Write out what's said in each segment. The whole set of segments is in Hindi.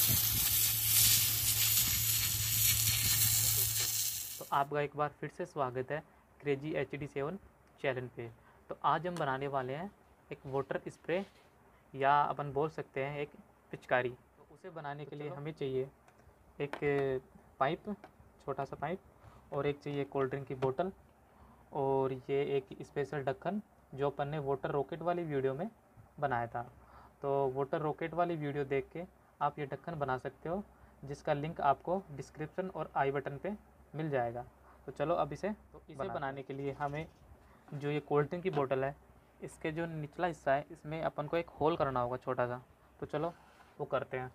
तो आपका एक बार फिर से स्वागत है क्रेजी HD7 चैनल पे। तो आज हम बनाने वाले हैं एक वाटर स्प्रे, या अपन बोल सकते हैं एक पिचकारी। तो उसे बनाने के लिए हमें चाहिए एक पाइप, छोटा सा पाइप, और एक चाहिए कोल्ड ड्रिंक की बोतल, और ये एक स्पेशल ढक्कन जो अपन ने वाटर रॉकेट वाली वीडियो में बनाया था। तो वाटर रॉकेट वाली वीडियो देख के आप ये ढक्कन बना सकते हो, जिसका लिंक आपको डिस्क्रिप्शन और आई बटन पे मिल जाएगा। तो चलो अब इसे बनाने के लिए हमें जो ये कोल्ड ड्रिंक की बोतल है, इसके जो निचला हिस्सा है इसमें अपन को एक होल करना होगा छोटा सा। तो चलो वो करते हैं।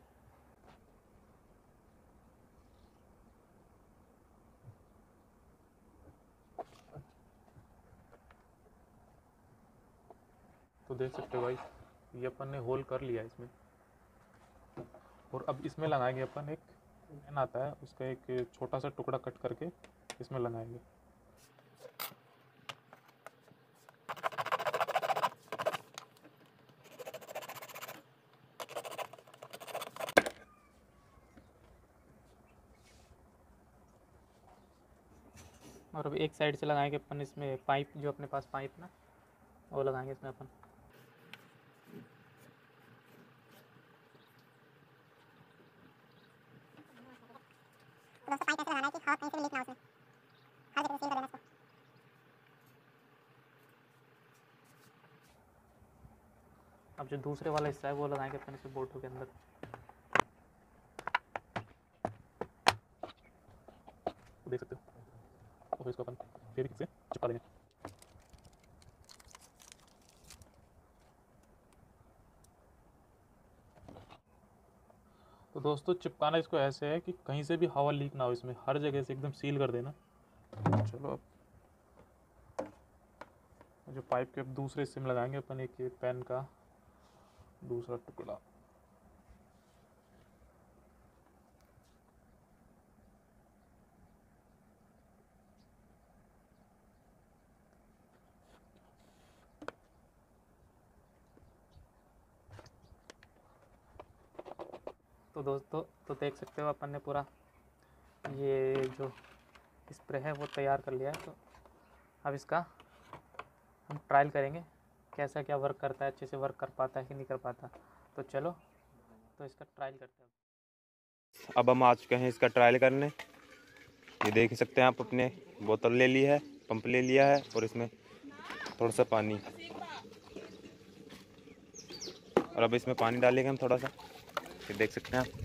तो देख सकते हो भाई, ये अपन ने होल कर लिया इसमें, और अब इसमें लगाएंगे अपन एक पेन आता है, उसका एक छोटा सा टुकड़ा कट करके इसमें लगाएंगे। और अब एक साइड से लगाएंगे अपन इसमें पाइप, जो अपने पास पाइप ना, वो लगाएंगे इसमें अपन। अब जो दूसरे वाला हिस्सा है वो लगाएंगे अपन इस बोतल के अंदर। तो देख सकते हो, और इसको अपन फेविक्विक से चिपका देंगे। तो दोस्तों, चिपकाना इसको ऐसे है कि कहीं से भी हवा लीक ना हो, इसमें हर जगह से एकदम सील कर देना। चलो अब जो पाइप के दूसरे हिस्से में लगाएंगे अपन एक पेन का दूसरा टुकड़ा। तो दोस्तों, तो देख सकते हो अपन ने पूरा ये जो स्प्रे है वो तैयार कर लिया है। तो अब इसका हम ट्रायल करेंगे कैसा क्या वर्क करता है, अच्छे से वर्क कर पाता है कि नहीं कर पाता। तो चलो, तो इसका ट्रायल करते हैं। अब हम आ चुके हैं इसका ट्रायल करने। ये देख सकते हैं आप, अपने बोतल ले ली है, पंप ले लिया है, और इसमें थोड़ा सा पानी, और अब इसमें पानी डालेंगे हम थोड़ा सा। ये देख सकते हैं आप,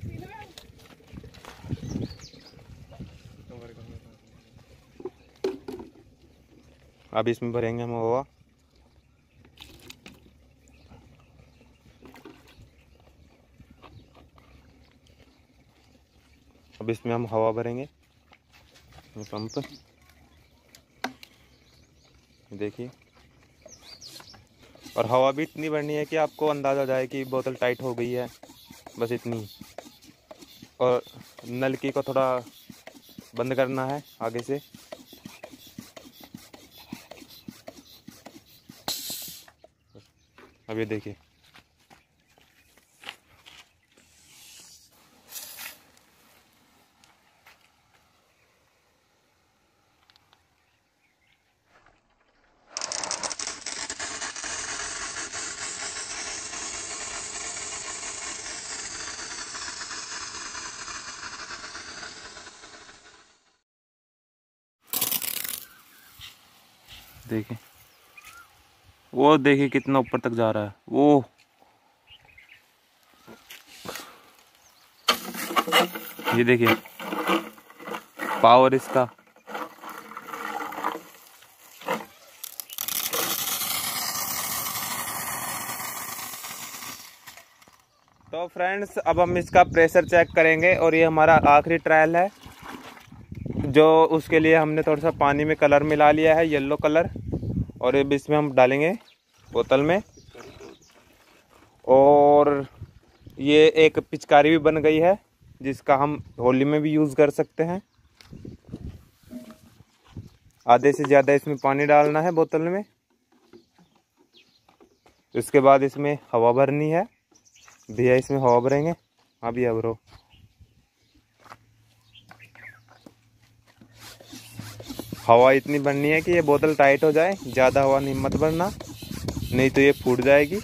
अब इसमें भरेंगे हम हवा। अब इसमें हम हवा भरेंगे, पंप देखिए। और हवा भी इतनी भरनी है कि आपको अंदाज़ा जाए कि बोतल टाइट हो गई है, बस इतनी। और नलकी को थोड़ा बंद करना है आगे से। अब ये देखिए, देखिए वो, देखिए कितना ऊपर तक जा रहा है वो। ये देखिए पावर इसका। तो फ्रेंड्स, अब हम इसका प्रेशर चेक करेंगे, और ये हमारा आखिरी ट्रायल है, जो उसके लिए हमने थोड़ा सा पानी में कलर मिला लिया है, येलो कलर, और अब इसमें हम डालेंगे बोतल में। और ये एक पिचकारी भी बन गई है, जिसका हम होली में भी यूज़ कर सकते हैं। आधे से ज़्यादा इसमें पानी डालना है बोतल में। उसके बाद इसमें हवा भरनी है, भैया इसमें हवा भरेंगे। हाँ भैया ब्रो। हवा इतनी भरनी है कि ये बोतल टाइट हो जाए, ज़्यादा हवा नहीं मत भरना, नहीं तो ये फूट जाएगी।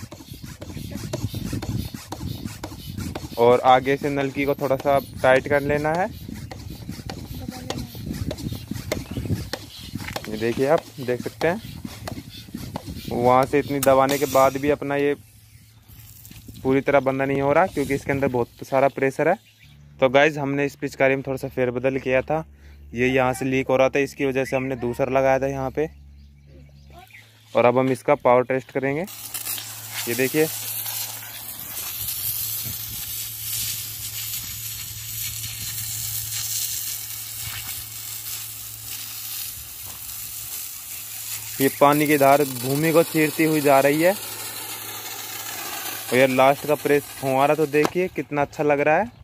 और आगे से नलकी को थोड़ा सा टाइट कर लेना है। ये देखिए, आप देख सकते हैं वहाँ से इतनी दबाने के बाद भी अपना ये पूरी तरह बंद नहीं हो रहा, क्योंकि इसके अंदर बहुत सारा प्रेशर है। तो गाइज हमने इस पिचकारी में थोड़ा सा फेरबदल किया था, ये यहाँ से लीक हो रहा था, इसकी वजह से हमने दूसरा लगाया था यहाँ पे। और अब हम इसका पावर टेस्ट करेंगे। ये देखिए, ये पानी की धार भूमि को चीरती हुई जा रही है। और यार लास्ट का प्रेस फुहारा तो देखिए कितना अच्छा लग रहा है।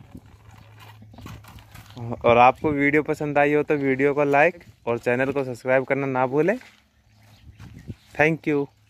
और आपको वीडियो पसंद आई हो तो वीडियो को लाइक और चैनल को सब्सक्राइब करना ना भूलें। Thank you.